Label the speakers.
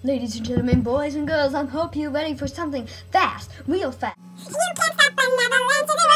Speaker 1: Ladies and gentlemen, boys and girls, I hope you're ready for something fast, real fast.
Speaker 2: You can't stop another incident.